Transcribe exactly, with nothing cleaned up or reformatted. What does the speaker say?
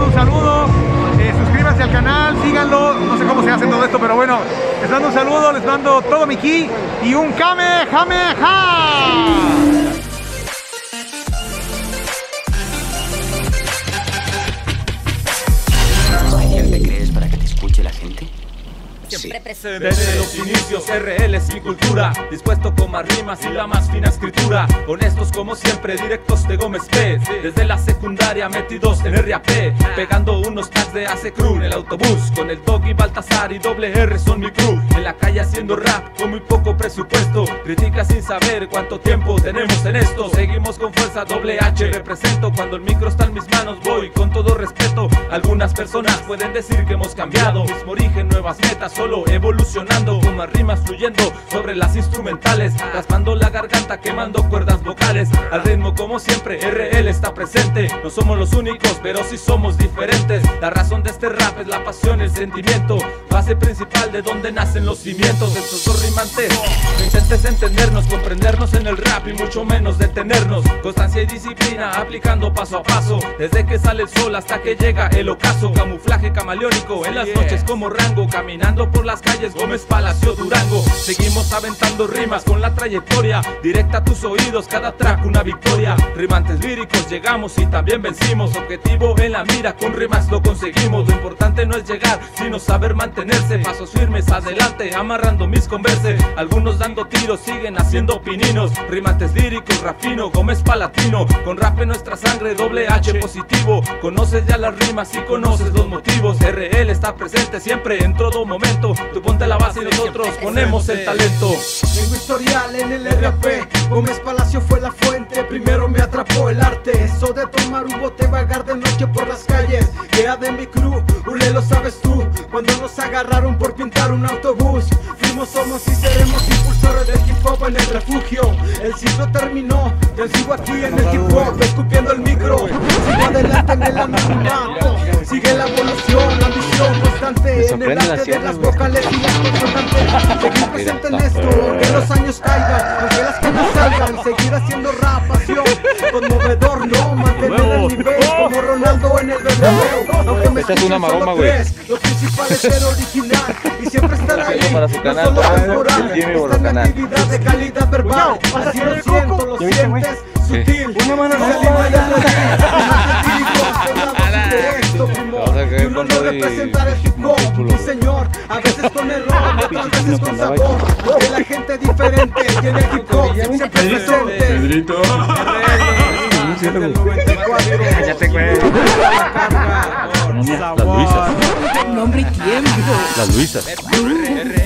un saludo. Eh, suscríbanse al canal, síganlo. No sé cómo se hace todo esto, pero bueno, les mando un saludo, les mando todo mi ki y un kamehameha. ¿Te crees para que te escuche la gente? Siempre presente. Desde los inicios, R L es mi cultura. Dispuesto con más rimas y la más fina escritura. Honestos como siempre, directos de Gómez P. Desde la secundaria metidos en R A P, pegando unos tags de A C Crew en el autobús. Con el Doggy, Baltasar y doble R son mi crew. En la calle haciendo rap con muy poco presupuesto. Critica sin saber cuánto tiempo tenemos en esto. Seguimos con fuerza, doble H represento. Cuando el micro está en mis manos voy con todo respeto. Algunas personas pueden decir que hemos cambiado. Mismo origen, nuevas metas, solo evolucionando, con más rimas fluyendo sobre las instrumentales, raspando la garganta, quemando cuerdas vocales. Al ritmo como siempre, R L está presente. No somos los únicos, pero sí somos diferentes. La razón de este rap es la pasión, el sentimiento, base principal de donde nacen los cimientos de estos dos rimantes. No intentes entendernos, comprendernos en el rap y mucho menos detenernos. Constancia y disciplina, aplicando paso a paso, desde que sale el sol hasta que llega el ocaso. Camuflaje camaleónico en las noches como Rango, caminando por las calles Gómez Palacio Durango. Seguimos aventando rimas con la trayectoria directa a tus oídos, cada track una victoria. Rimantes líricos llegamos y también vencimos. Objetivo en la mira, con rimas lo conseguimos. Lo importante no es llegar, sino saber mantenerse. Pasos firmes adelante, amarrando mis converses. Algunos dando tiros, siguen haciendo pininos. Rimantes líricos, rafino, Gómez Palatino. Con rap en nuestra sangre, doble H positivo. Conoces ya las rimas y conoces los motivos. R L está presente siempre en todo momento. Tú ponte la base y nosotros ponemos el talento. Tengo historial en el R A P. Gómez Palacio fue la fuente. Primero me atrapó el arte. Eso de tomar un bote, vagar de noche por las calles. Queda de mi crew, Ule, lo sabes tú. Cuando nos agarraron por pintar un autobús. Fuimos, somos y seremos impulsores del hip hop en el refugio. El ciclo terminó, yo sigo aquí en el hip hop, escupiendo el micro. Sigo adelante en el anonimato. Sigue la evolución, la visión constante en el arte de las vocales y las consonantes. Seguir presente en esto, aunque los años caigan, aunque las canas salgan. Seguir haciendo rap, pasión, conmovedor, no mantener el nivel como Ronaldo en el Bernabéu. Aunque me escuchen solo tres, lo principal es ser original y siempre estar ahí. Para su canal, no solo temporal, Jimmy esta es la actividad de calidad verbal. Así lo siento, lo sientes, sutil. Una mano en y uno no representar el hip hop, mi señor, a veces con error, otras veces con sabor, porque la gente diferente tiene el hip hop siempre presente. Pedrito. Cállate, güey. Las Luisas. Nombre y tiempo. Las Luisas.